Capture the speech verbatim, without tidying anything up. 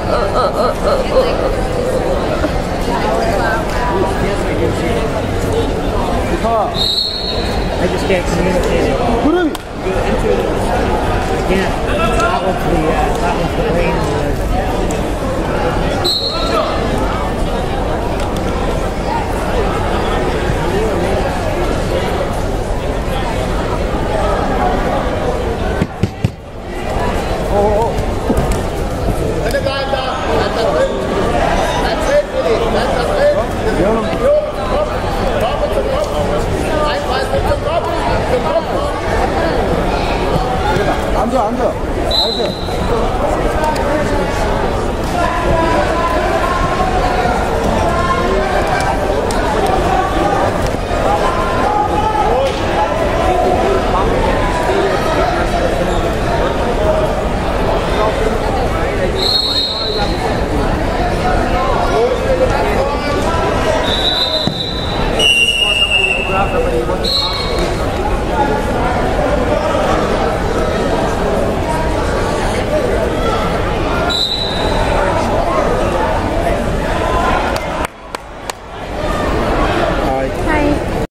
I just can't communicate it. Get into it. Again, that was the, uh, that was the brain of the... Oh, oh.